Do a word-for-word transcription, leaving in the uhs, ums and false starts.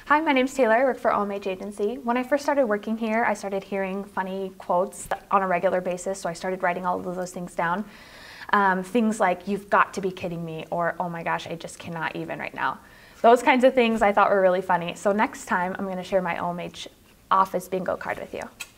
Hi, my name's Taylor. I work for O M H Agency. When I first started working here, I started hearing funny quotes on a regular basis, so I started writing all of those things down. Um, things like, "You've got to be kidding me," or "Oh my gosh, I just cannot even right now." Those kinds of things I thought were really funny. So next time, I'm going to share my O M H Office Bingo card with you.